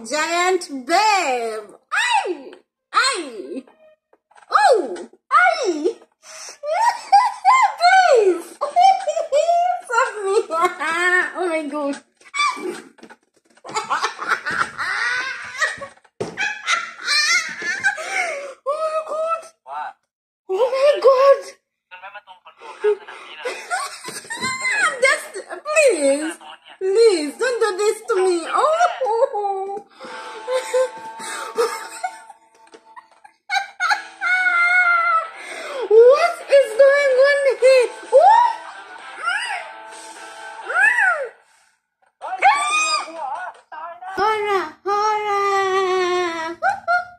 giant babe. Ay, ay. Oh, ay. Please. Save me. Oh my God. Oh my God. Just please don't do this to me. Oh. What is going on here? Oh. Hora.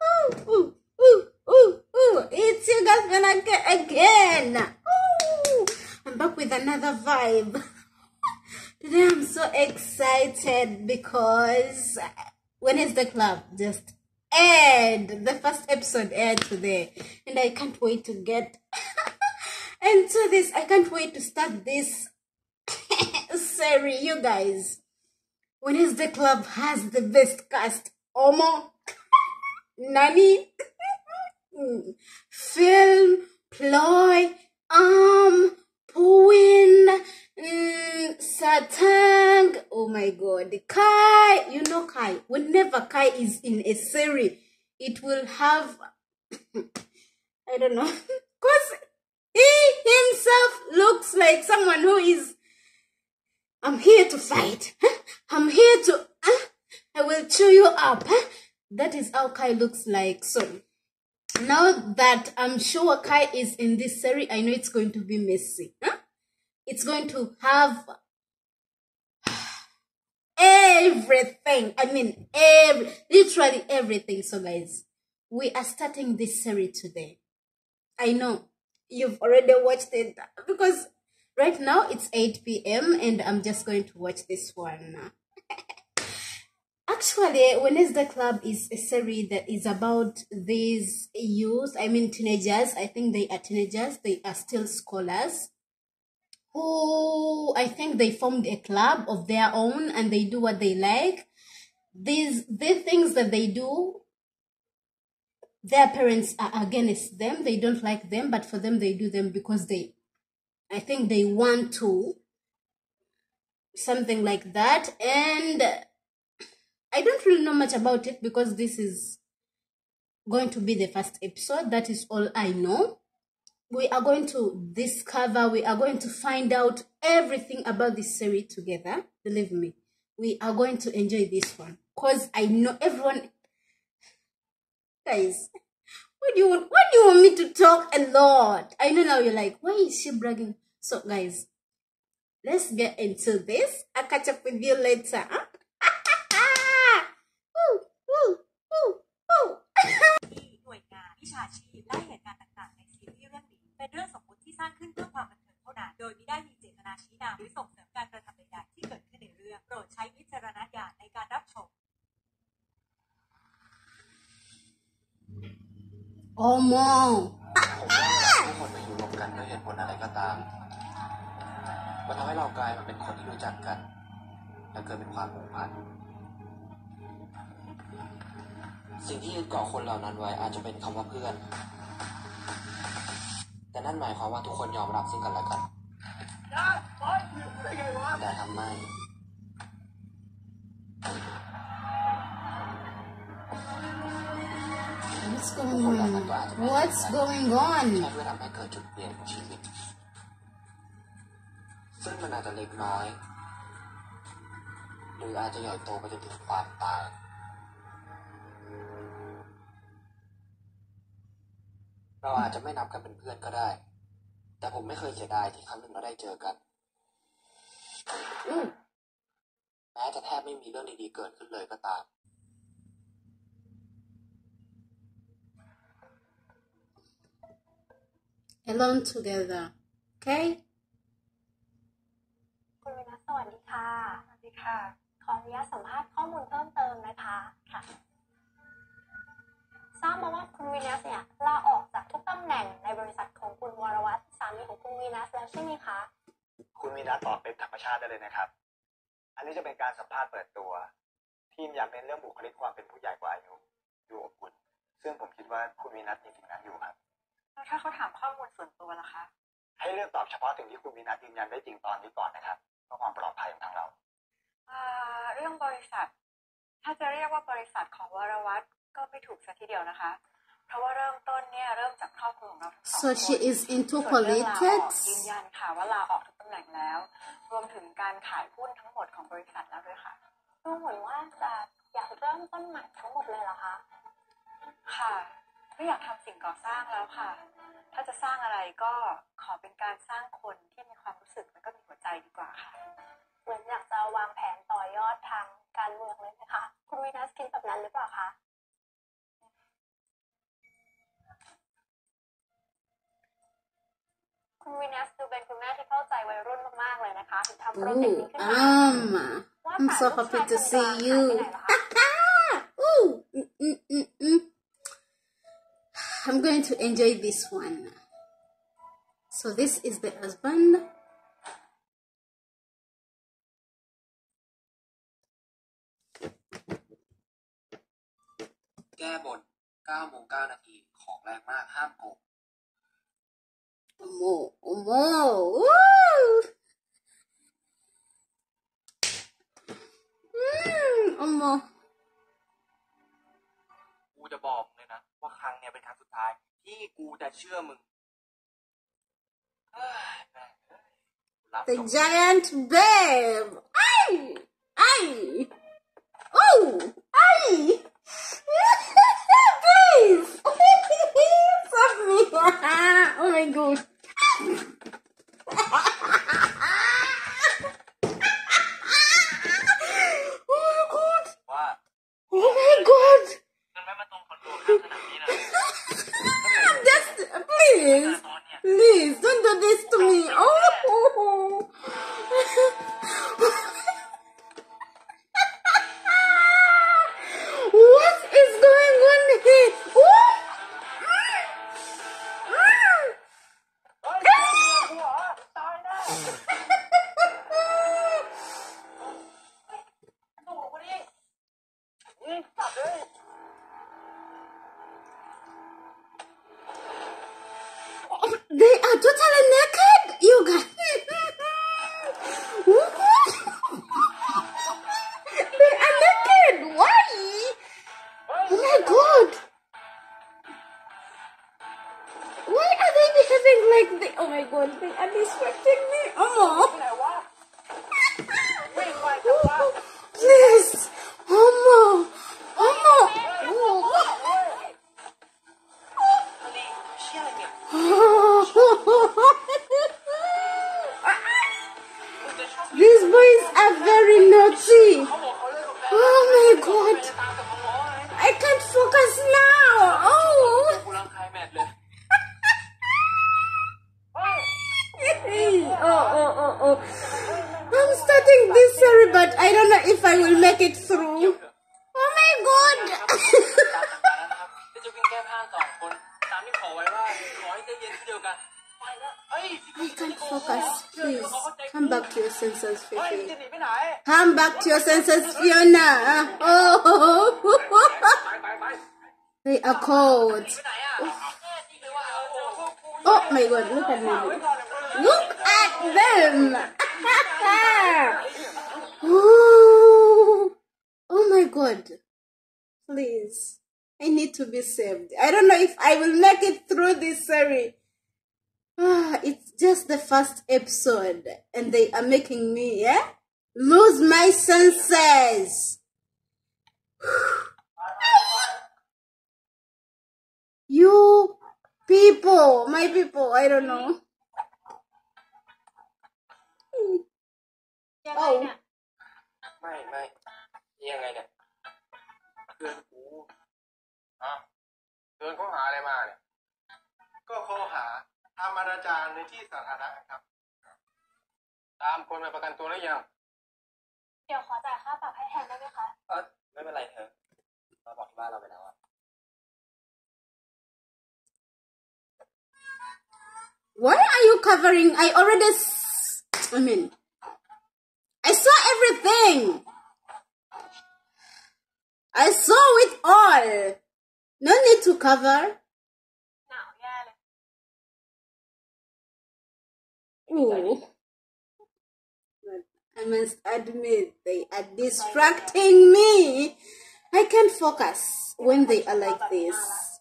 It's your girlfriend again. Ooh. I'm back with another vibe. Today I'm so excited because Wednesday Club just aired. The first episode aired today, and I can't wait to get into this. I can't wait to start this series, you guys. Wednesday Club has the best cast. Omo, Nani, Film, Ploy, Puin, Satang. Oh my God, Kai. You know Kai. Whenever Kai is in a series, it will have I don't know, because he himself looks like someone who is, I'm here to fight. I'm here to, I will chew you up. That is how Kai looks like. So now that I'm sure Kai is in this series, I know it's going to be messy. It's going to have everything. I mean, literally everything. So guys, we are starting this series today. I know you've already watched it because right now it's 8 p.m. and I'm just going to watch this one. Actually, Wednesday Club is a series that is about these youth, I mean teenagers. I think they are teenagers. They are still scholars who, I think they formed a club of their own and they do what they like. The things that they do, their parents are against them. They don't like them, but for them, they do them because I think they want to, something like that. And I don't really know much about it because this is going to be the first episode. That is all I know. We are going to discover, we are going to find out everything about this series together. Believe me, we are going to enjoy this one because I know everyone. Guys, why do you want me to talk a lot? I know now you're like, why is she bragging? So guys, let's get into this. I'll catch up with you later. Huh? Oh, Mom. ทุกคนมาอยู่รวมกันด้วยเหตุผลอะไรก็ตามมันทำให้เรากลายมาเป็นคนที่รู้จักกันและเกิดเป็นความผูกพันสิ่งที่ยึดเกาะคนเหล่านั้นไว้อาจจะเป็นคำว่าเพื่อนแต่นั่นหมายความว่าทุกคนยอมรับซึ่งกันและกันแต่ทำไม What's going on? ใช่เพื่อทำให้เกิดจุดเปลี่ยนของชีวิตซึ่งมันอาจจะเล็กน้อยหรืออาจจะใหญ่โตไปจนถึงความตายเราอาจจะไม่นับกันเป็นเพื่อนก็ได้แต่ผมไม่เคยเสียดายที่ครั้งหนึ่งเราได้เจอกันแม้จะแทบไม่มีเรื่องดีๆเกิดขึ้นเลยก็ตาม Alone together, okay? คุณวินัสสวัสดีค่ะสวัสดีค่ะขออนุญาตสัมภาษณ์ข้อมูลเพิ่มเติมนะคะค่ะทราบมาว่าคุณวินัสเนี่ยลาออกจากทุกตำแหน่งในบริษัทของคุณวรวัฒน์สามีของคุณวินัสแล้วใช่ไหมคะคุณวินัสตอบเป็นธรรมชาติได้เลยนะครับอันนี้จะเป็นการสัมภาษณ์เปิดตัวทีมอยากเน้นเรื่องบุคลิกความเป็นผู้ใหญ่กว่าอายุดูอบอุ่นซึ่งผมคิดว่าคุณวีนัทมีสิ่งนั้นอยู่ครับแล้วถ้าเขาถามข้อมูลส่วนตัวล่ะคะให้เลือกตอบเฉพาะสิ่งที่คุณวีนัทยืนยันได้จริงตอนนี้ก่อนนะครับเพื่อความปลอดภัยของทางเราเรื่องบริษัทถ้าจะเรียกว่าบริษัทของวรวัตก็ไม่ถูกซะทีเดียวนะคะเพราะว่าเริ่มต้นเนี่ยเริ่มจากครอบครัวของเราทั้งสองคน So she is into ส่วนเรื่องลาออก politics ยืนยันค่ะว่าลาออกทุกตำแหน่งแล้วรวมถึงการขายหุ้นทั้งหมดของบริษัทแล้วด้วยค่ะดูเหมือนว่าจะอยากเริ่มต้นใหม่ทั้งหมดเลยเหรอคะค่ะไม่อยากทำสิ่งก่อสร้างแล้วค่ะถ้าจะสร้างอะไรก็ขอเป็นการสร้างคนที่มีความรู้สึกแล้วก็มีหัวใจดีกว่าค่ะเหมือนอยากจะวางแผนต่อยอดทางการเมืองเลยนะคะคุณวีนัสคิดแบบนั้นหรือเปล่าคะคุณวีนัสดูเป็นคุณแม่ที่เข้าใจวัยรุ่นมากๆเลยนะคะถึงทำโปรเจกต์นี้ขึ้นมา I'm so happy to see you. Ooh. I'm going to enjoy this one. So this is the husband. แก้บน9 โมง 9 นาทีของแรงมากห้ามโกงกูจะบอกเลยนะว่าครั้งเนี้ยเป็นครั้งสุดท้ายที่กูจะเชื่อมึง The giant babe. Ay. Oh. Ay. Please. Stop me. Oh my god. Oh my god. Just please don't do this to me. Oh. What is going on here? Oh. They are totally naked, you guys. They are naked. Why? Oh my god. Why are they behaving like they? Oh my god, they are disrespecting me. Oh. Please. Oh. These boys are very naughty. Oh my god. I can't focus now. Oh. I'm starting this series, but I don't know if I will make it through. Oh my god. I can't focus. Please come back to your senses, Fifi. Come back to your senses, Fiona. Oh, they are cold. Oh my god, look at me. Look at them. Oh my god. Please. I need to be saved. I don't know if I will make it through this series. It's just the first episode and they are making me, lose my senses. You people, my people, I don't know. Oh. ไม่ยังไงเนี่ยเพื่อนกูเพื่อนเขาหาอะไรมาเนี่ยก็ข้อหาทำอนาจารในที่สาธารณะครับตามคนมาประกันตัวหรือยังเดี๋ยวขอจ่ายค่าปรับให้แทนได้ไหมคะไม่เป็นไรเธอเราบอกที่บ้านเราไปแล้วอะ Why are you covering? I saw everything. I saw it all. No need to cover. หนาวแย่เลย Ooh. But I must admit, they are distracting me. I can't focus when they are like this.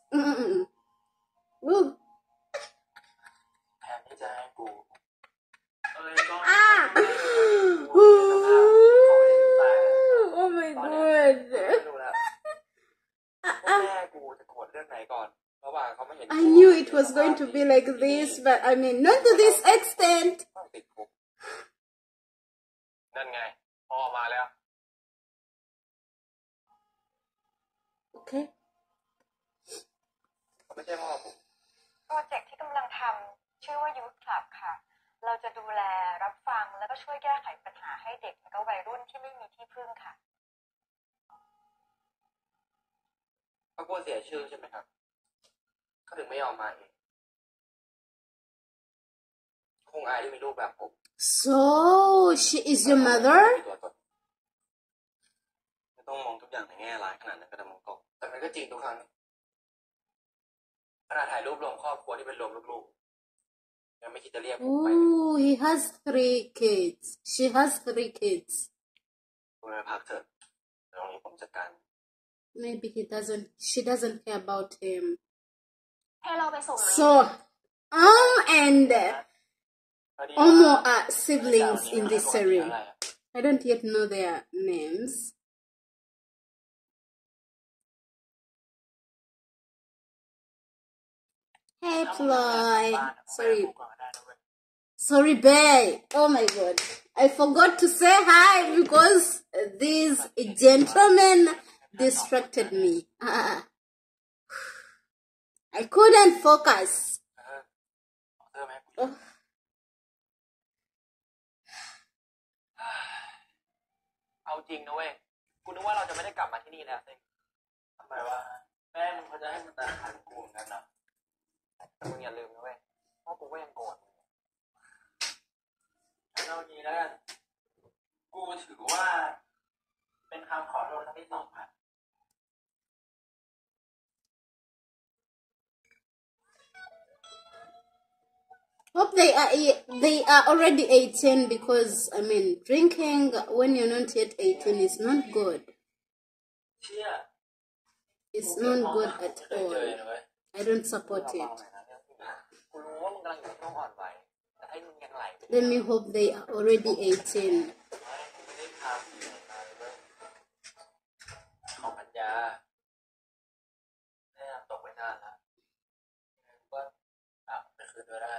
Ooh. แทนที่จะให้กูก็ Ah. เขาไม่ได้ตาย Oh my ตอนเนี้ย god. ไม่รู้แล้วว่าแม่กูจะโกรธเรื่องไหนก่อนระหว่างเขาไม่เห็น I knew it was going to be like this, but I mean, not to this extent. ต้องติดคุกนั่นไงพ่อมาแล้ว Okay. เขาไม่ใช่พ่อผมโปรเจกต์ที่กำลังทำชื่อว่า Youth Club ค่ะ เราจะดูแลรับฟังแล้วก็ช่วยแก้ไขปัญหาให้เด็กและก็วัยรุ่นที่ไม่มีที่พึ่งค่ะเขากลัวเสียชื่อใช่ไหมครับเขาถึงไม่ยอมมาเองคงอายที่มีลูกแบบผม So, she is your mother? มีตัวตนไม่ต้องมองทุกอย่างในแง่ร้ายขนาดนั้นก็ได้มองตรงแต่มันก็จริงทุกครั้งขณะถ่ายรูปรวมครอบครัวที่เป็นรวมลูกๆยังไม่คิดจะเรียกผมไป Oh, he has 3 kids. She has 3 kids. คุณไปพักเถอะเดี๋ยวตรงนี้ผมจัดการ Maybe she doesn't care about him. ให้เราไปส่งไหม So, and Omo are siblings in this series. I don't yet know their names. Hey, Ploy. Sorry, babe. Oh my god. I forgot to say hi because these gentlemen distracted me. I couldn't focus. เออแม่กู Oh. เอาจริงนะเว้ยกูนึกว่าเราจะไม่ได้กลับมาที่นี่แล้วทำไมวะแม่มึงเขาจะให้มึงตามหากูเหมือนกันนะแต่มึงอย่าลืมนะเว้ยเพราะกูก็ยังโกรธเอางี้แล้วกันกูถือว่าเป็นคำขอโทษครั้งที่2ครับ Hope they are already 18 because I mean drinking when you're not yet 18 is not good. เชี่ย It's not good at เจอ all. นะเว้ย I don't support it. กูรู้ว่ามึงกำลังอยู่ในช่วงอ่อนไหวแต่ให้มึงยังไหลไป Let me hope they are already 18. ไม่ได้พาผู้หญิงมาเลยเว้ยของปัญญาแม่ตกไปนานแล้วก็ไปคืนด้วยได้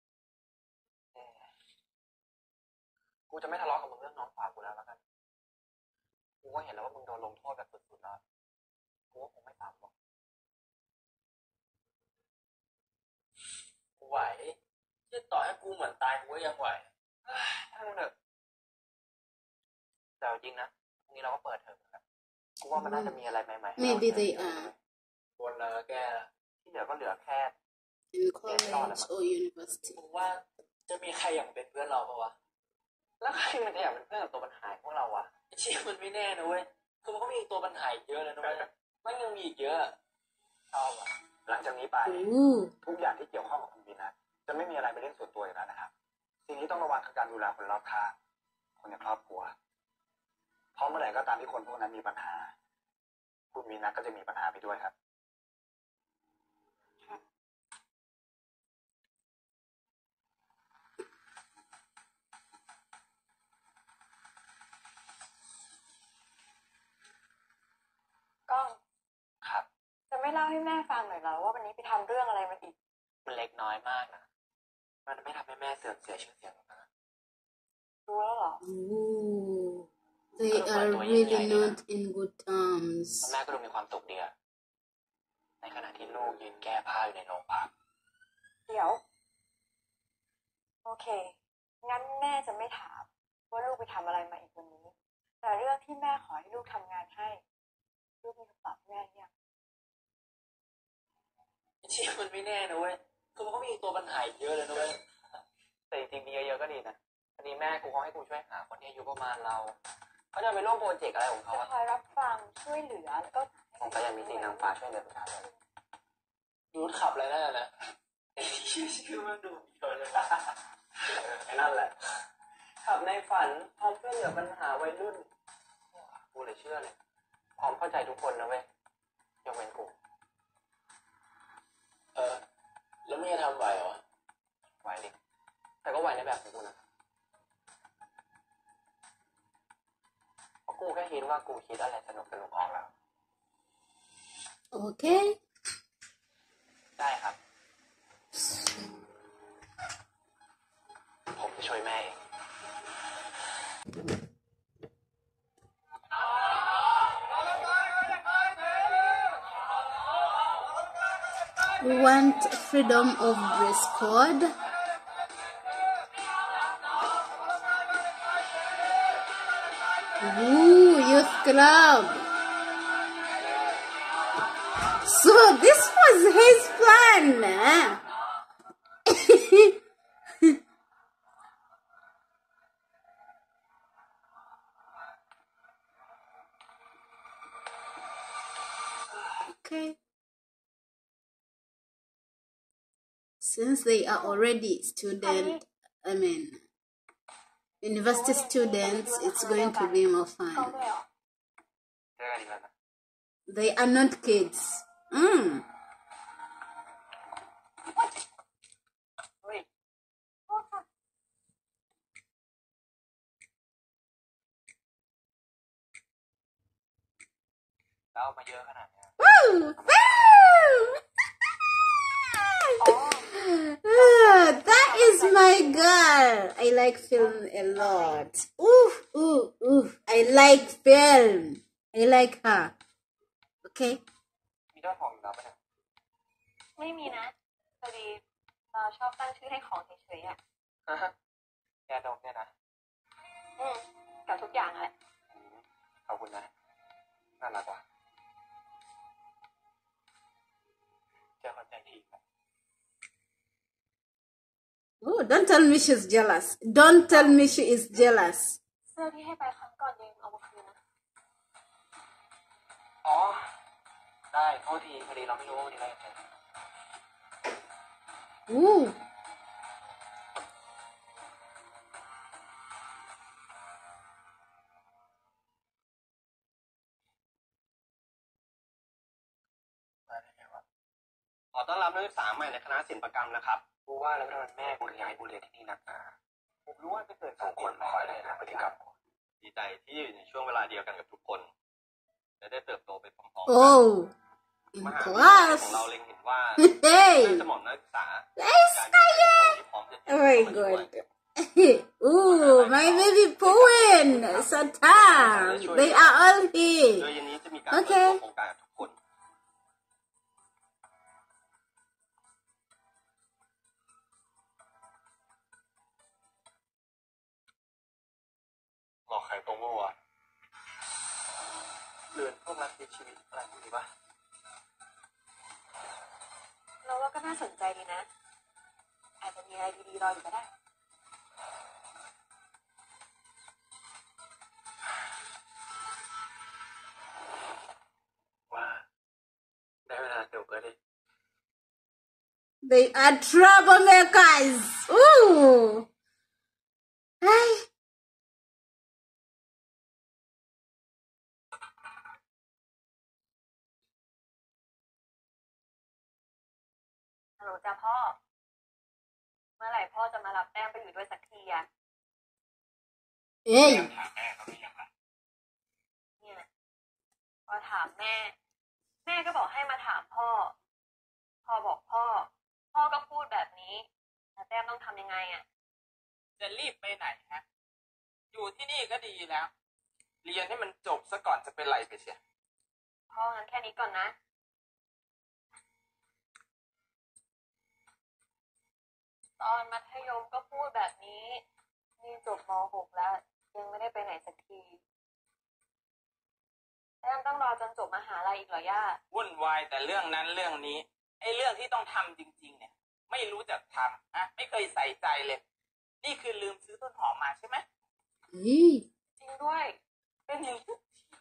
กูจะไม่ทะเลาะกับมึงเรื่องน้องสาวกูแล้วกันกูก็เห็นแล้วว่ามึงโดนลงโทษแบบสุดๆแล้วกูก็คงไม่ตามหรอกกูไหวที่ต่อให้กูเหมือนตายกูก็ยังไหวถ้ามึงเถอะแต่จริงนะพรุ่งนี้เราก็เปิดเทอมกันกูว่ามันน่าจะมีอะไรใหม่ๆ Maybe they are วนแล้วแกที่เหลือก็เหลือแค่ in college or university. กูว่าจะมีใครอยากเป็นเพื่อนเราปะวะแล้วใครมันจะอยากเป็นเพื่อนกับตัวปัญหาพวกเราวะไอ้เชี่ยมันไม่แน่นะเว้ยคือมันก็มีตัวปัญหาเยอะเลยนะเว้ยมันยังมีอีกเยอะชอบอ่ะหลังจากนี้ไป Ooh. ทุกอย่างที่เกี่ยวข้องกับคุณวีนัสจะไม่มีอะไรเป็นเรื่องส่วนตัวอีกแล้วนะครับสิ่งที่ต้องระวังคือการดูแลคนรอบข้างคนในครอบครัวเพราะเมื่อไหร่ก็ตามที่คนพวกนั้นมีปัญหาคุณวีนัสก็จะมีปัญหาไปด้วยครับก้องครับจะไม่เล่าให้แม่ฟังหน่อยเหรอว่าวันนี้ไปทำเรื่องอะไรมาอีกมันเล็กน้อยมากนะมันไม่ทำให้แม่เสื่อมเสียชื่อเสียงหรอกนะรู้แล้วเหรอ Ooh. They are really not in good terms. แม่ก็ดูมีความสุขดีอะในขณะที่ลูกยืนแก้ผ้าอยู่ในโรงพักเดี๋ยว โอเค งั้นแม่จะไม่ถามว่าลูกไปทำอะไรมาอีกวันนี้ แต่เรื่องที่แม่ขอให้ลูกทำงานให้ ลูกมีคำตอบแม่ยังเชี่ยมันไม่แน่นะเว้ยคือมันก็มีตัวปัญหาเยอะเลยนะเว้ยแต่จริงๆมีเยอะๆก็ดีนะอันนี้แม่กูเขาให้กูช่วยหาคนที่อายุประมาณเราเขาจะไปร่วมโปรเจกต์อะไรของเขาจะคอยรับฟังช่วยเหลือแล้วก็สงสัยยังมีสิ่งนางฟ้าช่วยเหลือประชาชนยูดขับอะไรนั่นนะชื่อมันดูเยอะเลยไอ้นั่นแหละขับในฝันพร้อมช่วยเหลือปัญหาวัยรุ่นกูเลยเชื่อเลยพร้อมเข้าใจทุกคนนะเว้ยยกเว้นกูแล้วไม่จะทำไหวเหรอไหวดิแต่ก็ไหวในแบบของกูนะเพราะกูแค่คิดว่ากูคิดอะไรสนุกออกแล้ว Okay. ได้ครับ ผมจะช่วยแม่เอง We want freedom of dress code. Ooh, youth club. So this was his plan. Okay. Since they are already university students, it's going to be more เข้า fun. ด้วยเหรอเจอกันอีกแล้วนะ They are not kids. เฮ้ยโทษค่ะแล้วเอามาเยอะขนาดเนี้ย Woo! Woo! That is my girl. I like film a lot. Ooh, ooh, ooh. I like film. I like her. Okay. มีเจ้าของอยู่แล้วปะเนี่ยไม่มีนะพอดีเราชอบตั้งชื่อให้ของเฉยๆอ่ะแกดมเนี่ยนะกับทุกอย่างแหละขอบคุณนะน่ารักว่ะเจอคนใจดีครับ Oh, don't tell me she's jealous. Don't tell me she is jealous. เสื้อที่ให้ไปครั้งก่อนยังเอามาคืนนะอ๋อ ได้โทษทีพอดีเราไม่รู้ว่าวันนี้เราจะเจอ Ooh. ขอต้อนรับนักศึกษาใหม่ในคณะศิลปกรรมนะครับกูว่าแล้วทำไมแม่กูถึงอยากให้กูเรียนที่นี่นักหนาผมรู้ว่าจะเกิดสองคนไม่ค่อยเลยนะพฤติกรรมดีใจที่อยู่ในช่วงเวลาเดียวกันกับทุกคนและได้เติบโตไปพร้อมๆกัน Oh. In มหาวิทยาลัย class. ของเราเล็งเห็นว่า Hey. สมองนักศึกษา Let's การเป็นคนที่พร้อมจะ Oh my god. Ooh, my baby Poen. Satan. They are all โด here. ยเย็นนี้จะมีการเปิดตัวโครงการกับทุกคนหลอกใครตรงเมื่อวานเรือนพวกรักชีวิตอะไรพวกนี้ปะเราว่าก็น่าสนใจดีนะ อาจจะมีอะไรดีๆรออยู่ก็ได้ว่าได้เวลาเดี๋ยวก็ได้ They are troublemakers. Ooh. Hi. ฮัลโหลจ้าพ่อ เมื่อไหร่พ่อจะมารับแต้มไปอยู่ด้วยสักทีอะ Hey. เนี่ยพอถามแม่ แม่ก็บอกให้มาถามพ่อ พ่อบอกพ่อ พ่อก็พูดแบบนี้แล้วแต้มต้องทำยังไงอะจะรีบไปไหนฮะ อยู่ที่นี่ก็ดีแล้ว เรียนให้มันจบซะก่อนจะเป็นไรไปเชียพ่องั้นแค่นี้ก่อนนะ ตอนมัธยมก็พูดแบบนี้นี่จบม .6 แล้ว ยังไม่ได้ไปไหนสักทีแต้มต้องรอจนจบมหาลัยอีกเหรอย่าวุ่นวายแต่เรื่องนั้นเรื่องนี้ไอ้เรื่องที่ต้องทำจริงๆ เนี่ย ไม่รู้จักทำอะไม่เคยใส่ใจเลย นี่คือลืมซื้อต้นหอมมาใช่ไหม Hey. จริงด้วย ไปเป็นอย่างนี้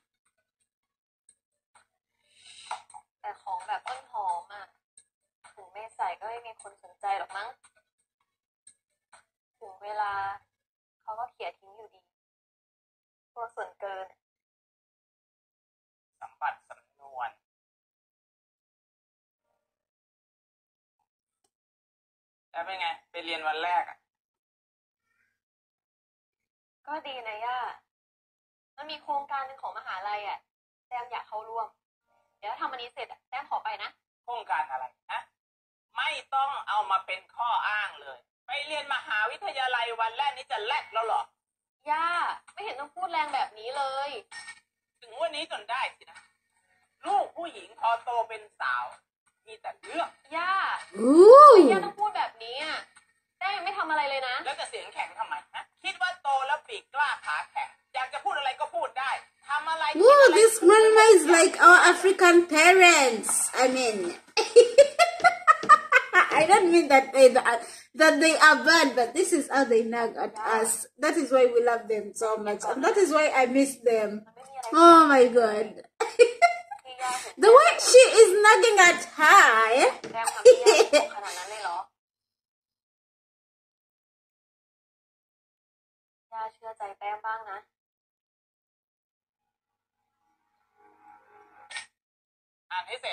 แต่ของแบบต้นหอมอ่ะถึงไม่ใส่ก็ไม่มีคนสนใจหรอกมั้งถึงเวลาเขาก็เขี่ยทิ้งอยู่ดีพวกส่วนเกินสัมบัติสำนวนแล้วเป็นไงไปเรียนวันแรกอ่ะก็ดีนะย่ามันมีโครงการหนึ่งของมหาลัยอ่ะแต้มอยากเข้าร่วม เดี๋ยวทำอันนี้เสร็จอ่ะแต้มขอไปนะโครงการอะไรนะไม่ต้องเอามาเป็นข้ออ้างเลย ไปเรียนมหาวิทยาลัยวันแรกนี่จะแลกแล้วเหรอย่าไม่เห็นต้องพูดแรงแบบนี้เลยถึงวันนี้จนได้สินะลูกผู้หญิงพอโตเป็นสาวมีแต่เรื่องย่า Ooh. ย่าต้องพูดแบบนี้อ่ะแต้มยังไม่ทำอะไรเลยนะแล้วจะเสียงแข็งทำไมนะคิดว่าโตแล้วปีกกล้าขาแข็งอยากจะพูดอะไรก็พูดได้ทำอะไร Whoa, this grandma is like our African parents. I mean, I don't mean that they are bad, but this is how they nag at us. That is why we love them so much, and that is why I miss them. Oh my god. ที่ย่าเห็น The way she is nagging at her. แต้มทำให้ย่าโกรธขนาดนั้นเลยเหรอย่าเชื่อใจแต้มบ้างนะอ่านให้เสร็จ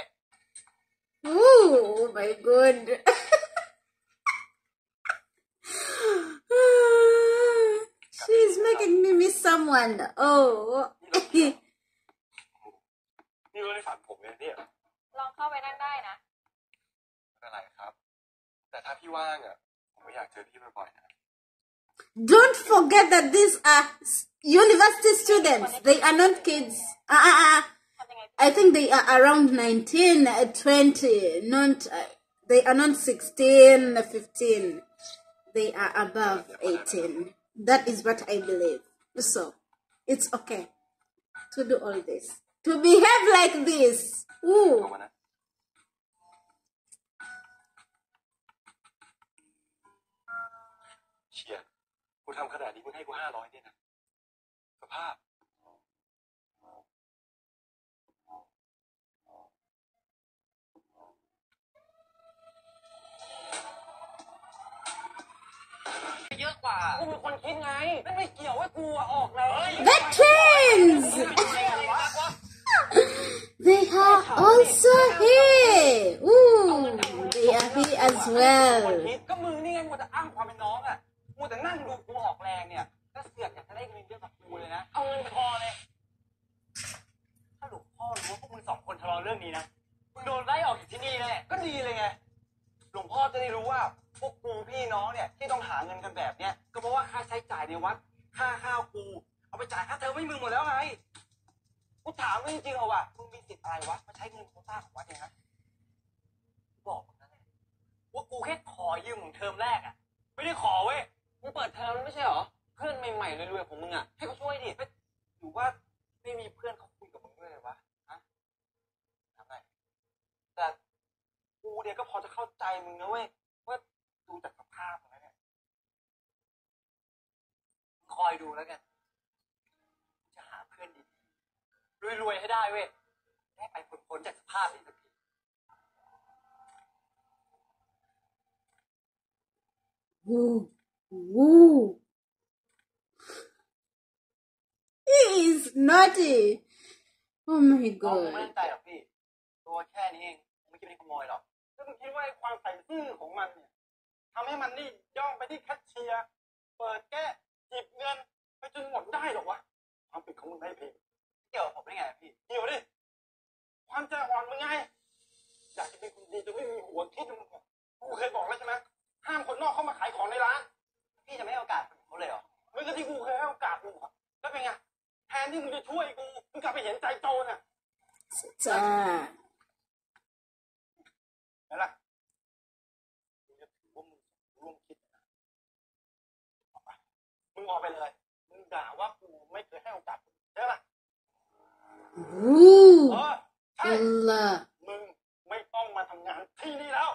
Oh my god. She's making me miss someone. Oh. นี่รถในฝันผมเลยเนี่ยลองเข้าไปนั่งได้นะไม่เป็นไรครับ แต่ถ้าพี่ว่างอ่ะผมก็อยากเจอพี่บ่อยๆนะ Don't forget that these are university students. They are not kids. I think they are around 19, 20. Not, they are not 16, 15. They are above 18. That is what I believe. So, it's okay to do all this. To behave like this. เอา Ooh. มานะ เชียร์กูทำขนาดนี้มึงให้กู500เนี่ยนะสภาพเยอะกว่ากูเป็นคนคิดไงไม่เกี่ยวว่ากูออกเลย The twins! They are also here. Ooh, they are here as well. ก็มึงนี่ไงมัวแต่อ้างความเป็นน้องอ่ะมัวแต่นั่งดูกูออกแรงเนี่ยก็เสือกอยากจะได้เงินเยอะกับกูเลยนะเอาเงินพอเลยถ้าหลวงพ่อรู้ว่าพวกมึง2 คนทะเลาะเรื่องนี้นะมึงโดนไล่ออกจากที่นี่แน่ก็ดีเลยไงหลวงพ่อจะได้รู้ว่าพวกกูพี่น้องเนี่ยที่ต้องหาเงินกันแบบเนี้ยก็เพราะว่าค่าใช้จ่ายในวัดค่าข้าวกูเอาไปจ่ายค่าเทอมให้มึงหมดแล้วไงกูถามมึงจริงๆเอาว่ะมึงมีสิทธิ์อะไรวะมาใช้เงินโควต้าของวัดเนี่ยนะบอกมึงนะว่ากูแค่ขอยืมของเทอมแรกอ่ะไม่ได้ขอเว้ยมึงเปิดเทอมแล้วไม่ใช่หรอเพื่อนใหม่ๆรวยๆของมึงอ่ะให้เขาช่วยดิหรือว่าไม่มีเพื่อนเขาคุยกับมึงด้วยเลยวะฮะทำไมแต่กูเนี่ยก็พอจะเข้าใจมึงนะเว้ยว่าดูจากสภาพมึงแล้วเนี่ยคอยดูแล้วกันจะหาเพื่อนดีๆรวยๆให้ได้เว้ยให้ไปพ้นจากสภาพนี้สักที Woo. Woo. He is naughty. Oh my ไม่ god. ตั้งใจหรอกพี่ตัวแค่นี้เองผมไม่คิดว่าขโมยหรอกแล้วมึงคิดว่าไอ้ความใส่ซื่อของมันเนี่ยทำให้มันนี่ย่องไปที่แคชเชียร์เปิดแก้หยิบเงินไปจนหมดได้หรอวะความผิดของมึงไม่ผิดเกี่ยวกับผมได้ไงพี่เกี่ยวดิความใจอ่อนมึงไงอยากจะเป็นคนดีจนไม่มีหัวคิดมึงกูเคยบอกแล้วใช่ไหมห้ามคนนอกเข้ามาขายของในร้านพี่จะไม่ให้โอกาสเขาเลยเหรอมึงก็ที่กูเคยให้โอกาสมึงอะแล้วเป็นไงแทนที่มึงจะช่วยกูมึงกลับไปเห็นใจโจรน่ะ นั่นแหละมึงจะถือว่ามึงร่วมคิดนะออกไปมึงออกไปเลย มึงด่าว่ากูไม่เคยให้โอกาสมึงใช่ไหม Ooh. ใช่ Allah. มึงไม่ต้องมาทำงานที่นี่แล้ว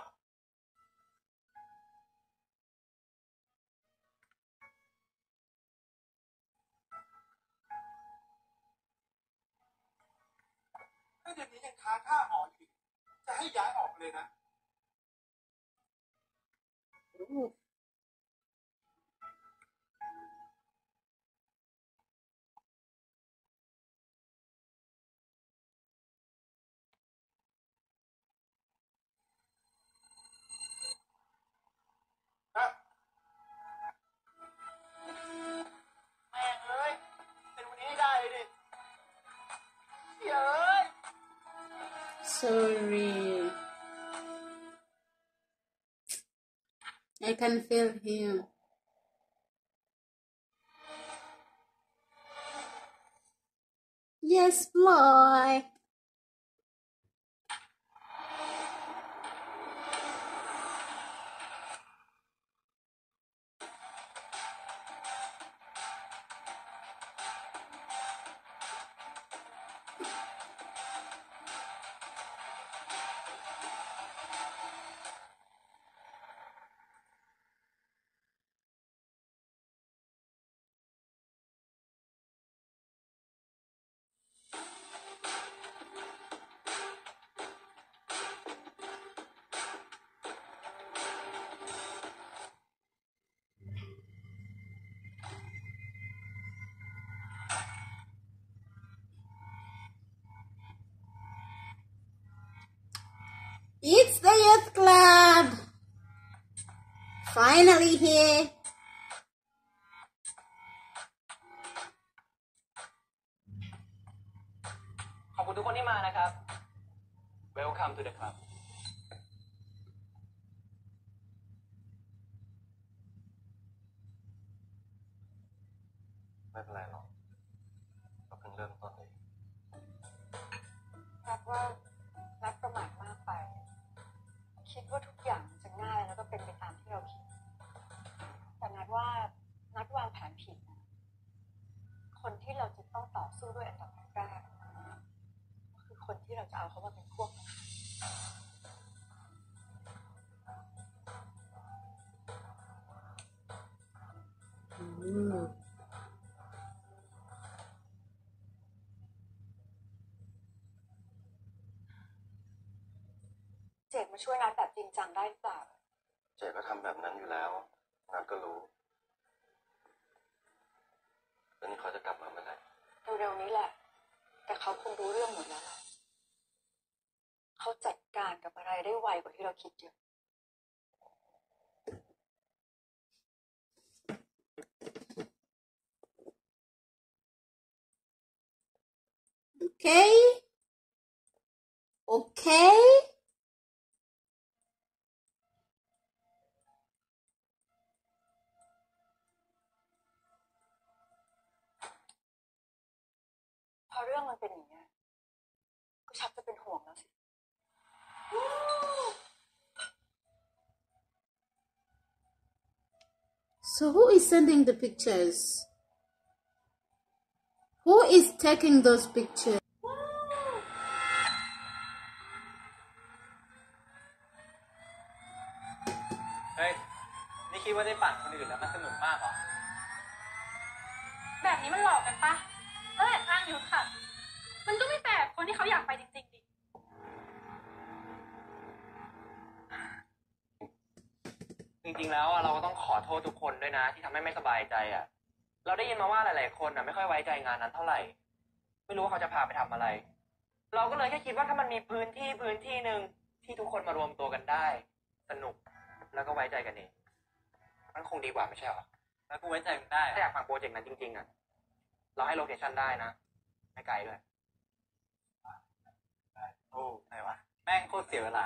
Ooh. เดี๋ยวนี้ยังค้างค่าหออยู่จะให้ย้ายออกเลยนะแม่งเอ้ยเป็นวันนี้ให้ได้เลยดิเฮ้ย Sorry. I can feel him. Yes, boy. It's the youth club. Finally here. ขอบคุณทุกคนที่มานะครับ Welcome to the club ไม่เป็นไรหรอกเราเพิ่งเริ่มต้นเองนัดว่านัดประมาทมากไป คิดว่าทุกอย่างจะง่ายแล้วก็เป็นไปตามที่เราคิด แต่นัดว่านัดวางแผนผิดนะคนที่เราจะต้องต่อสู้ด้วยอันดับแรกก็คือคนที่เราจะเอาเขามาเป็นพวกนะคะ Ooh. เจดมาช่วยนัดแบบจริงจังได้หรือเปล่าเจ๊ก็ทำแบบนั้นอยู่แล้วนัดก็รู้แล้วนี่เขาจะกลับมาเมื่อไหร่เร็วๆนี้แหละ แต่เขาคงรู้เรื่องหมดแล้วล่ะเขาจัดการกับอะไรได้ไวกว่าที่เราคิดเยอะ Okay. Okay. พอเรื่องมันเป็นอย่างนี้ยก็ชักจะเป็นห่วงแล้วสิ So who is sending the pictures? Who is taking those pictures? เฮ้ย นี่คิดว่าได้ปั่นคนอื่นแล้วมันสนุกมากเหรอแบบนี้มันหลอกกันปะแล้วแอบอ้างยุทธค่ะ มันก็ไม่แปลกคนที่เขาอยากไปจริงๆดิจริงๆแล้วอะเราก็ต้องขอโทษทุกคนด้วยนะที่ทำให้ไม่สบายใจอ่ะ เราได้ยินมาว่าหลายๆคนอ่ะไม่ค่อยไว้ใจงานนั้นเท่าไหร่ ไม่รู้ว่าเขาจะพาไปทำอะไร เราก็เลยแค่คิดว่าถ้ามันมีพื้นที่หนึ่งที่ทุกคนมารวมตัวกันได้ สนุกแล้วก็ไว้ใจกันเองมันคงดีกว่าไม่ใช่หรอ แล้วกูไว้ใจมึงได้ถ้าอยากฟังโปรเจกต์นั้นจริงๆอ่ะ เราให้โลเคชั่นได้นะไม่ไกลด้วยโอ้ไหนวะแม่งโคตรเสียเวลา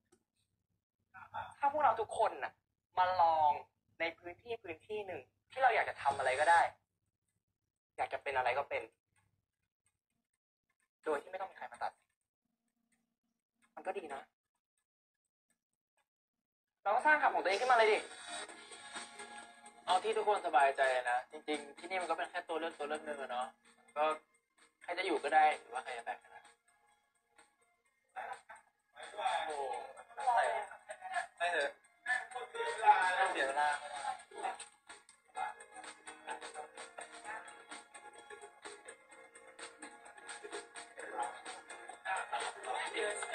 ถ้าพวกเราทุกคนน่ะมาลองในพื้นที่หนึ่งที่เราอยากจะทำอะไรก็ได้ อยากจะเป็นอะไรก็เป็น โดยที่ไม่ต้องมีใครมาตัด มันก็ดีนะ เราก็สร้างคำของตัวเองขึ้นมาเลยดิ เอาที่ทุกคนสบายใจนะ จริงๆที่นี่มันก็เป็นแค่ตัวเลือกหนึ่งอะเนาะ ก็ใครจะอยู่ก็ได้หรือว่าใครจะแตกกันนะโอ้ไม่เถอะเสียเวลา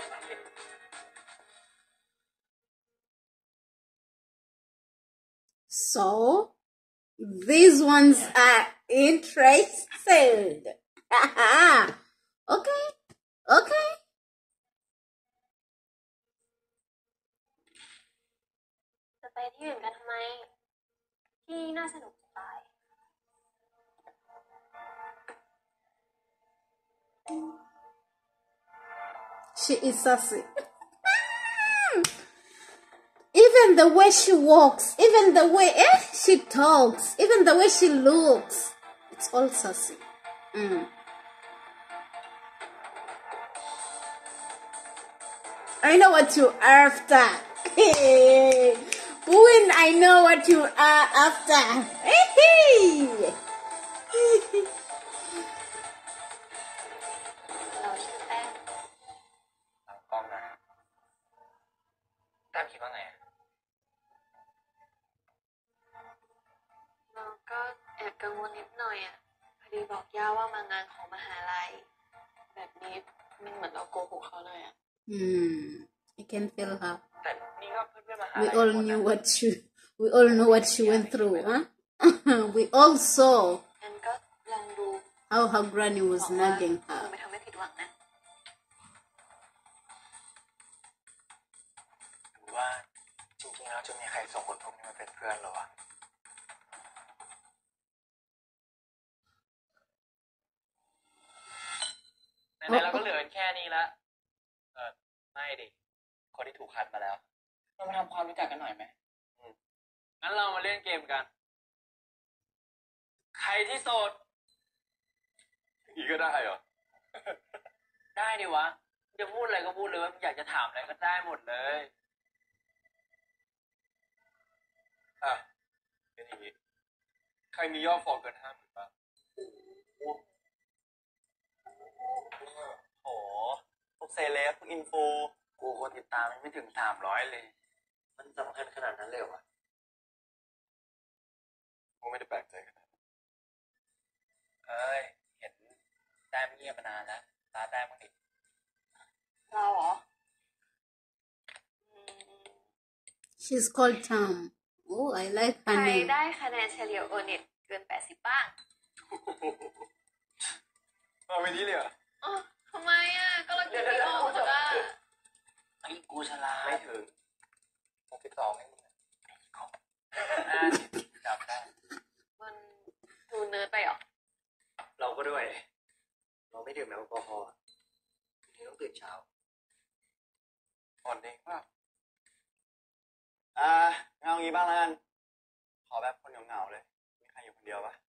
So these ones are interested. Okay, okay. จะไปที่อื่นกันทำไม ที่น่าสนุกจะตาย She is sassy. Even the way she walks, even the way she talks, even the way she looks, it's all sassy. I know what you're after. Bowen, I know what you are after. เราชื่อแป้งหลังกล้องนะแต้มคิดว่าไงอะเราก็แอบกังวลนิดหน่อยอ่ะพอดีบอกย่าว่ามางานของมหาลัย แบบนี้มันเหมือนเราโกหกเขาเลยอ่ะ I can feel her. แต่นี่ก็เพื่อนๆมาหา We ลัย all หมด knew นะ we all know what she went through, huh? We all saw งั้นก็ลองดู how her granny was บอกว่า nagging คง her. ไม่ทำให้ผิดหวังนะหรือว่าจริงๆแล้วจะมีใครส่งคนพวกนี้มาเป็นเพื่อนเหรอวะไหนๆเราก็เหลือแค่นี้ละไม่ดิคนที่ถูกคัดมาแล้วเรามาทำความรู้จักกันหน่อยไหมงั้นเรามาเล่นเกมกัน ใครที่โสดอีกก็ได้เหรอ ได้ดิวะจะพูดอะไรก็พูดเลยว่าอยากจะถามอะไรก็ได้หมดเลยอ่ะเป็นอย่างนี้ใครมียอดฟอลเกิน50,000บ้างโอ้โหพวกเซเลบพวกอินฟูกูคนติดตามไม่ถึง300เลยมันสำคัญขนาดนั้นเลยวะกูไม่ได้แปลกใจขนาดนั้นเอ้ยเห็นแต้มเงียบมานานแล้วตาแต้มบ้างดิเราเหรอ She's called Tom. Oh, I like ใคร her name. ได้คะแนนเฉลี่ยโอเน็ตเกิน80บ้างมาไปนี้เลยเหรออ๋อทำไมอ่ะ ก็เราคิดไม่ออกอ่ะไอ้กูฉลาดไม่ถึง62ให้มึงไอ้ของจับได้มันดูเนิร์ดไปเหรอเราก็ด้วย เราไม่ดื่มแอลกอฮอล์ถึงต้องตื่นเช้าอ่อนเองป่ะเอางี้บ้างแล้วกัน ขอแบบคนเหงาๆเลย มีใครอยู่คนเดียวปะ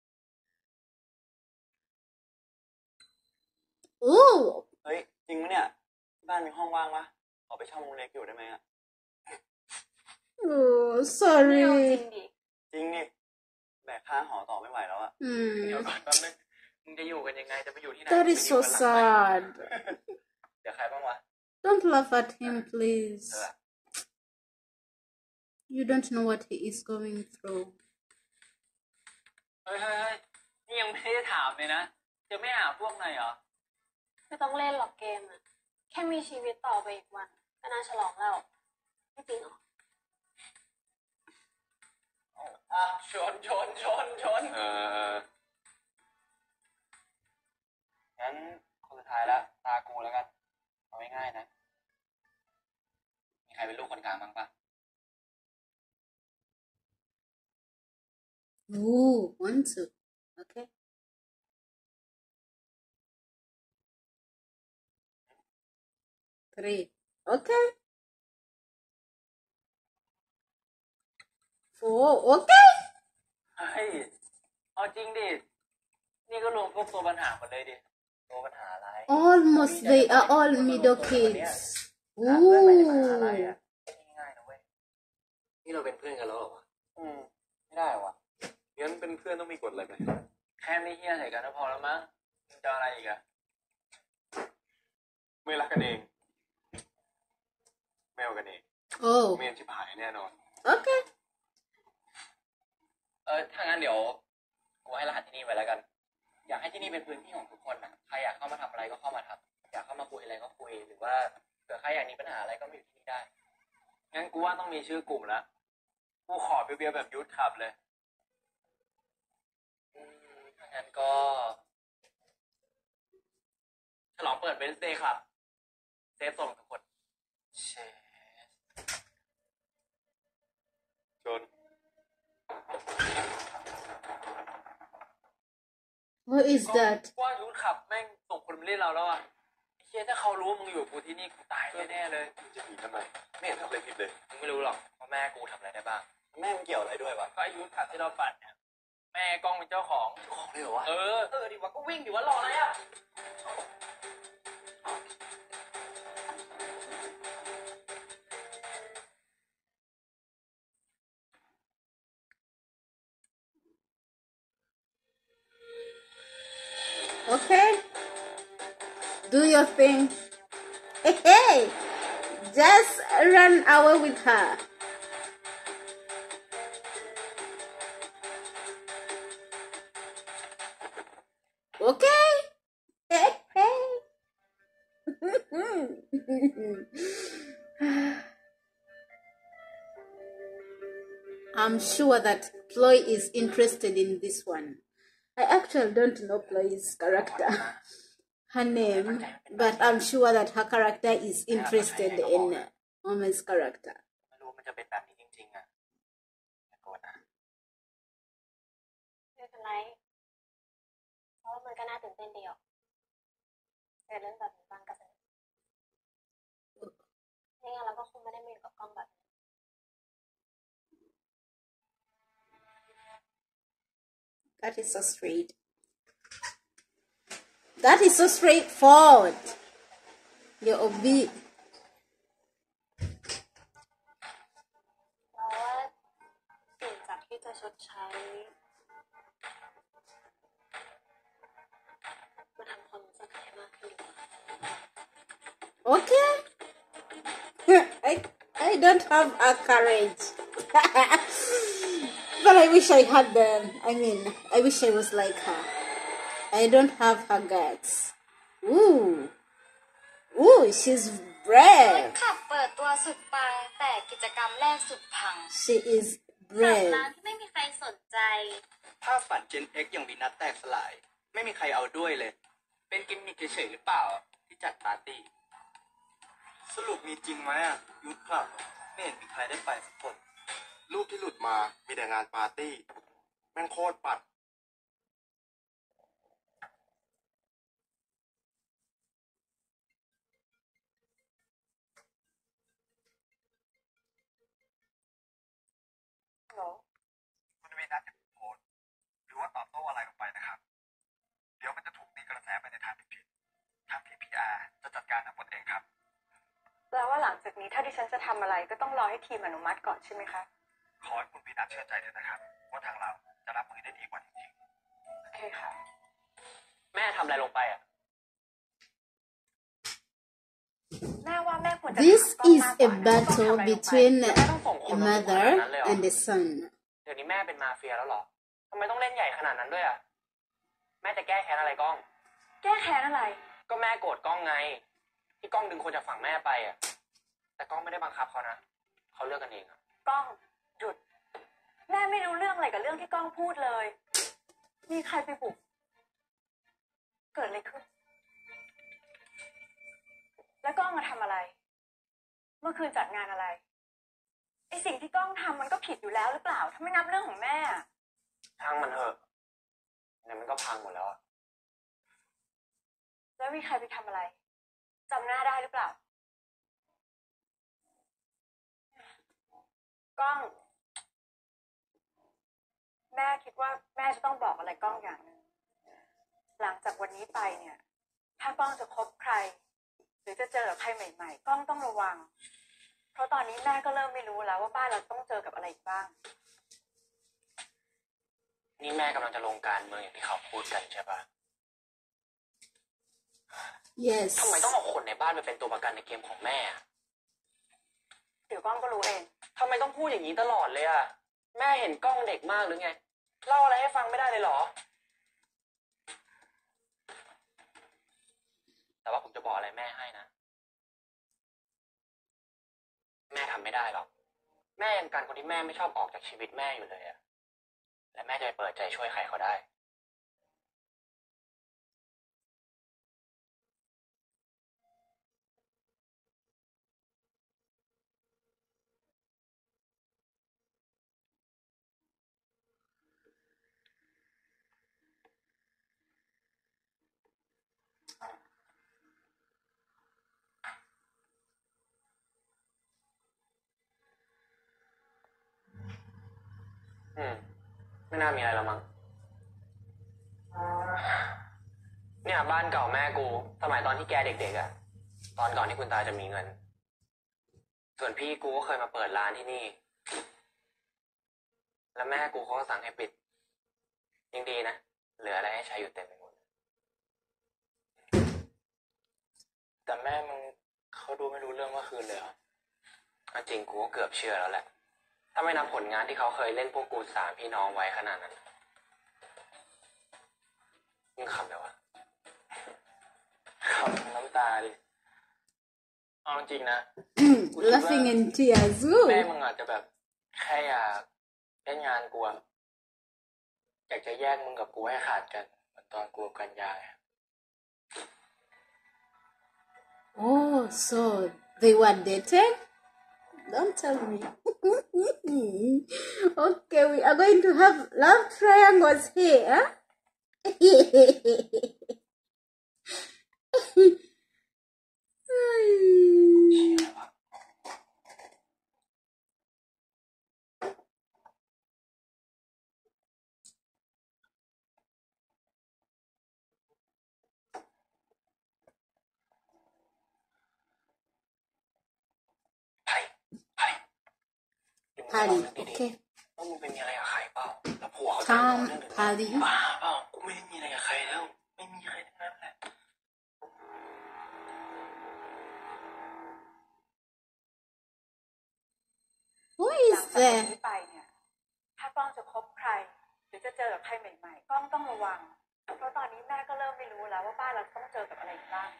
Ooh. เฮ้ย จริงมั้ยเนี่ยที่บ้านมีห้องว่างปะขอไปเช่ามุ้งเล็กอยู่ได้ไหมอ่ะ Oh, ไม่เอาจริ sorry. งดิจริงนี่แบกค่าหอต่อไม่ไหวแล้วอ่ะ เดี๋ยวก่อนแป๊บนึงมึงจะอยู่กันยังไงจะไปอยู่ที่ไหน That is so sad. เดี๋ยวใครบ้างวะ Don't laugh at him, please. You don't know what he is going through. เฮ้ยนี่ยังไม่ได้ถามเลยนะ จะไม่หาพวกไหนเหรอไม่ต้องเล่นหรอกเกมอ่ะ แค่มีชีวิตต่อไปอีกวัน ก็น่าฉลองแล้ว ไม่จริงเหรอชนงั้นคนสุดท้ายละตากูแล้วกัน เอาง่ายๆนะ มีใครเป็นลูกคนกลางบ้างปะ Ooh, 1, 2. Okay. 3. Okay. 4. Okay. เฮ้ย เอาจริงดิ นี่ก็รวมพวกตัวปัญหาหมดเลยดิ ตัวปัญหาอะไร Almost they are all middle kids. หาเพื่อนใหม่ในมหาลัย Ooh. อ่ะง่ายๆนะเว้ย นี่เราเป็นเพื่อนกันแล้วเหรอวะ ไม่ได้วะงั้นเป็นเพื่อนต้องมีกฎอะไรไหมแค่ไม่เฮี้ยใส่กันก็พอแล้วมั้งมึงจะอะไรอีกอะไม่รักกันเอง ไม่เอากันเอง Oh. เมียนชิบหายแน่นอน Okay. ถ้างั้นเดี๋ยวกูให้รหัสที่นี่ไว้แล้วกัน อยากให้ที่นี่เป็นพื้นที่ของทุกคนนะใครอยากเข้ามาทำอะไรก็เข้ามาทำอยากเข้าามาคุยอะไรก็คุยหรือว่าเผื่อใครอยากมีปัญหาอะไรก็มาอยู่ที่นี่ได้งั้นกูว่าต้องมีชื่อกลุ่มละกูขอเบียวๆแบบยุทธขับเลยถ้างั้นก็ฉลองเปิดเวนสเดย์ครับเซฟส่งทุกคนเชชน What is that? ว่ายุทธขับแม่งส่งคนมาเล่นเราแล้วอ่ะเชี่ยถ้าเขารู้ว่ามึงอยู่กับกูที่นี่กูตายแน่ๆเลยจะหนีทำไมไม่เห็นทำอะไรผิดเลยมึงไม่รู้หรอกว่าแม่กูทำอะไรได้บ้างแม่มึงเกี่ยวอะไรด้วยวะก็ยุทธขับที่เราปั่นเนี่ยแม่กล้องเป็นเจ้าของเลยเหรอวะดิวะก็วิ่งดิวะรออะไรอ่ะ Okay, do your thing. Hey, just run away with her. Okay. Hey. I'm sure that Ploy is interested in this one. I actually don't know Ploy's character, her name, but I'm sure that her character is interested in Omen's character. ไม่รู้มันจะเป็นแบบนี้จริงๆอ่ะอย่าโกรธนะไม่เป็นไรเพราะว่ามันก็น่าตื่นเต้นดีออกเจอเรื่องแบบนี้บ้างก็สนุกไม่งั้นเราก็คงไม่ได้มาอยู่กับกล้องแบบนี้ That is so straight. That is so straightforward. Your OB. เราว่าเปลี่ยนจากที่จะชดใช้มาทำความรู้จักกันให้มากขึ้นดีกว่า Okay. I don't have a courage. But I wish I had them. I wish I was like her. I don't have her guts. Ooh, she's คน brave. ขับเปิดตัวสุดปังแต่กิจกรรมแรกสุดพัง She is ขับ brave. ร้านที่ไม่มีใครสนใจถ้าฝัน Gen X ยังมีนัดแตกสลาย ไม่มีใครเอาด้วยเลย เป็นกิมมิคเฉยๆหรือเปล่าที่จัดปาร์ตี้ สรุปมีจริงไหมอ่ะยุทธครับไม่เห็นมีใครได้ไปสักคนรูปที่หลุดมามีแต่งานปาร์ตี้แม่งโคตรปัดคุณจะมีนัดจะโพสต์หรือว่าตอบโต้อะไรลงไปนะครับ เดี๋ยวมันจะถูกตีกระแสไปในทางผิดๆทาง PR จะจัดการทั้งหมดเองครับแปลว่าหลังจากนี้ถ้าดิฉันจะทำอะไรก็ต้องรอให้ทีมอนุมัติก่อนใช่ไหมคะขอให้คุณพีนัทเชื่อใจเถอะนะครับว่าทางเราจะรับมือได้ดีกว่าจริงๆโอเคค่ะแม่ทำอะไรลงไปอ่ะแม่ว่าแม่ควรจะ This ถามกล้อง is มากก a ว่านะว่าต้อง battle ทำอะไรลงไป between แม่ต้องส่งคน a มาบุกข mother นาดนั้นเลยเหรอ and a son. เดี๋ยวนี้แม่เป็นมาเฟียแล้วเหรอทำไมต้องเล่นใหญ่ขนาดนั้นด้วยอ่ะ แม่จะแก้แค้นอะไรกล้องแก้แค้นอะไรก็แม่โกรธกล้องไง ที่กล้องดึงคนจากฝั่งแม่ไปอ่ะ แต่กล้องไม่ได้บังคับเขานะ เขาเลือกกันเองอ่ะกล้องหยุด แม่ไม่รู้เรื่องอะไรกับเรื่องที่กล้องพูดเลย มีใครไปบุก เกิดอะไรขึ้น แล้วกล้องมาทำอะไร เมื่อคืนจัดงานอะไรไอสิ่งที่กล้องทำมันก็ผิดอยู่แล้วหรือเปล่าถ้าไม่นับเรื่องของแม่อะช่างมันเถอะเนี่ยมันก็พังหมดแล้วอ่ะแล้วมีใครไปทำอะไรจำหน้าได้หรือเปล่า กล้อง แม่คิดว่าแม่จะต้องบอกอะไรกล้องอย่างหนึ่งหลังจากวันนี้ไปเนี่ย ถ้ากล้องจะคบใคร หรือจะเจอกับใครใหม่ๆกล้องต้องระวัง เพราะตอนนี้แม่ก็เริ่มไม่รู้แล้วว่าบ้านเราต้องเจอกับอะไรอีกบ้างนี่แม่กำลังจะลงการเมืองอย่างที่เขาพูดกันใช่ปะ Yes. ทำไมต้องเอาคนในบ้านไปเป็นตัวประกันในเกมของแม่อะเดี๋ยวกล้องก็รู้เองทำไมต้องพูดอย่างนี้ตลอดเลยอ่ะ แม่เห็นกล้องเด็กมากหรือไง เล่าอะไรให้ฟังไม่ได้เลยเหรอแต่ว่าผมจะบอกอะไรแม่ให้นะแม่ทำไม่ได้หรอกแม่ยังการคนที่แม่ไม่ชอบออกจากชีวิตแม่อยู่เลยอะและแม่จะไปเปิดใจช่วยใครเขาได้ไม่น่ามีอะไรแล้วมั้งเนี่ยบ้านเก่าแม่กูสมัยตอนที่แกเด็กๆอะตอนก่อนที่คุณตาจะมีเงินส่วนพี่กูก็เคยมาเปิดร้านที่นี่แล้วแม่กูเขาก็สั่งให้ปิดยังดีนะเหลืออะไรให้ใช้อยู่เต็มไปหมดแต่แม่มึงเขาดูไม่รู้เรื่องเมื่อคืนเลยเหรอจริงกูก็เกือบเชื่อแล้วแหละถ้าไม่นับผลงานที่เขาเคยเล่นพวกกู3 พี่น้องไว้ขนาดนั้นมึงขำเลยวะขำน้ำตาดิเอาจริงนะ Laughing in tears. แม่มึงอาจจะแบบแค่อยากเล่นงานกูอยากจะแยกมึงกับกูให้ขาดกันเหมือนตอนกูกับกันยา Oh, so they were dating? Don't tell me. Okay, we are going to have love triangles here. Party, okay. ว่ามึงเป็นมีอะไรกับใครเปล่าแล้วผัวเขาจะ Tom, Party. บ้าเปล่ากูไม่ได้มีอะไรกับใครแล้วไม่มีใครทั้งนั้นแหละ Who หลั is งจาก there? นี้ไปเนี่ย ถ้ากล้องจะคบใคร หรือจะเจอกับใครใหม่ๆกล้องต้องระวัง เพราะตอนนี้แม่ก็เริ่มไม่รู้แล้วว่าบ้านเราต้องเจอกับอะไรบ้าง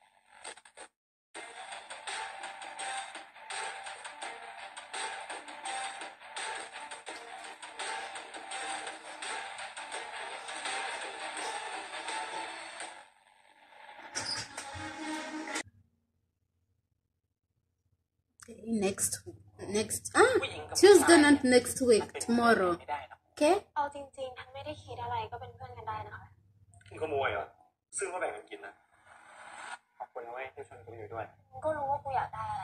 Next Tuesday, not next week, tomorrow. Okay? เอาจริงๆทันไม่ได้คิดอะไรก็เป็นเพื่อนกันได้นะคะมึงขโมยเหรอซึ่งก็แบ่งกันกินนะขอบคุณนะเว้ยที่ชวนกูอยู่ด้วยมึงก็รู้ว่ากูอยากได้อะไร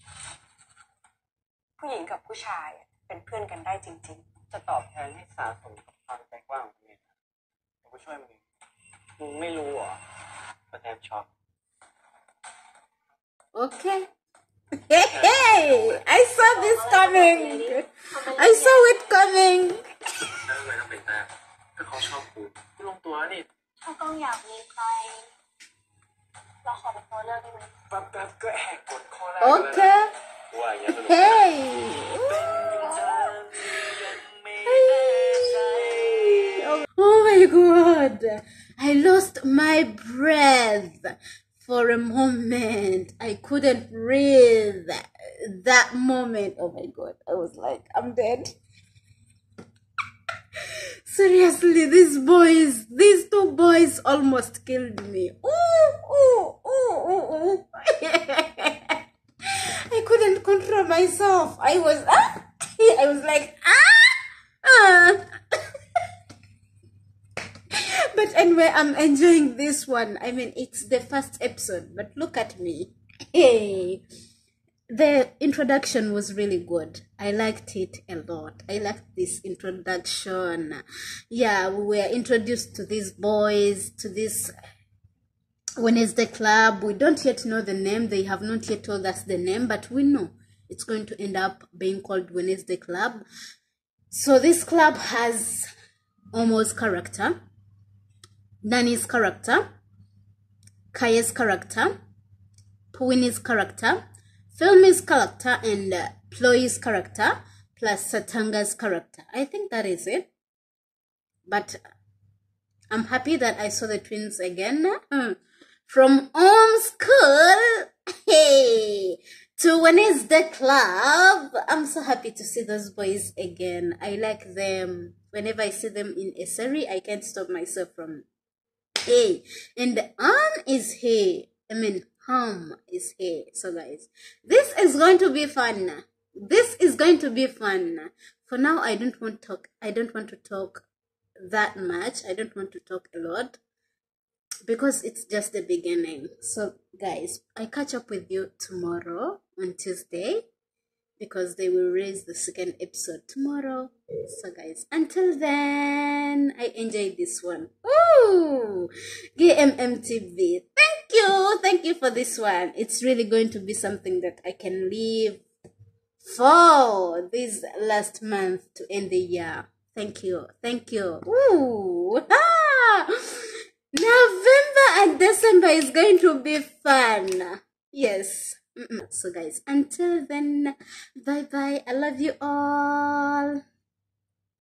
ผู้หญิงกับผู้ชายเป็นเพื่อนกันได้จริงจะตอบแทนให้สาสมกับความใจกว้างของมึงเดี๋ยวกูช่วยมึงมึงไม่รู้เหรอประแทนช็อก Okay. Hey, I saw this coming. I saw it coming. แล้วทำไมต้องเป็นแต่ก็เขาชอบกูกูลงตัวแล้วนี่ถ้ากล้องอยากมีใคร เราขอเป็นตัวเลือกได้ไหมแป๊บก็แหกกฎข้อแรก Okay. ว่าอย่างนี้ Hey. Oh my god. I lost my breath for a moment. I couldn't breathe. That moment. Oh my god. I was like, I'm dead. Seriously, these 2 boys almost killed me. Ooh. I couldn't control myself. I was like, But anyway, I'm enjoying this one. I mean, it's the first episode, but look at me. Hey, the introduction was really good. I liked it a lot. I liked this introduction. Yeah, we were introduced to these boys, to this Wednesday Club. We don't yet know the name. They have not yet told us the name, but we know it's going to end up being called Wednesday Club. So this club has Omo's character, Nani's character, Kaye's character, Puwini's character, Filmi's character, and Ploy's character, plus Satanga's character. I think that is it. But I'm happy that I saw the twins again from home school, hey, to Wednesday club. I'm so happy to see those boys again. I like them. Whenever I see them in a series, I can't stop myself from, hey, and is here. I mean, is here. So guys, this is going to be fun. This is going to be fun. For now, I don't want to talk that much. I don't want to talk a lot because it's just the beginning. So guys, I catch up with you tomorrow on Tuesday because they will release the second episode tomorrow. So guys, until then, I enjoyed this one. Ooh, GMMTV. Thank you for this one. It's really going to be something that I can live for this last month to end the year. Thank you. Ooh, November and December is going to be fun. Yes. So guys, until then, bye bye. I love you all.